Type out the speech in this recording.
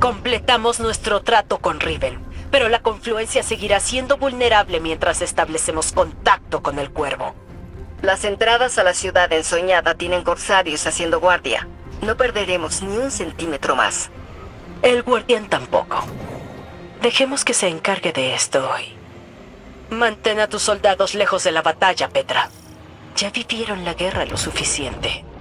Completamos nuestro trato con Riven, pero la confluencia seguirá siendo vulnerable mientras establecemos contacto con el Cuervo. Las entradas a la ciudad ensoñada tienen corsarios haciendo guardia. No perderemos ni un centímetro más. El guardián tampoco. Dejemos que se encargue de esto hoy. Mantén a tus soldados lejos de la batalla, Petra. Ya vivieron la guerra lo suficiente.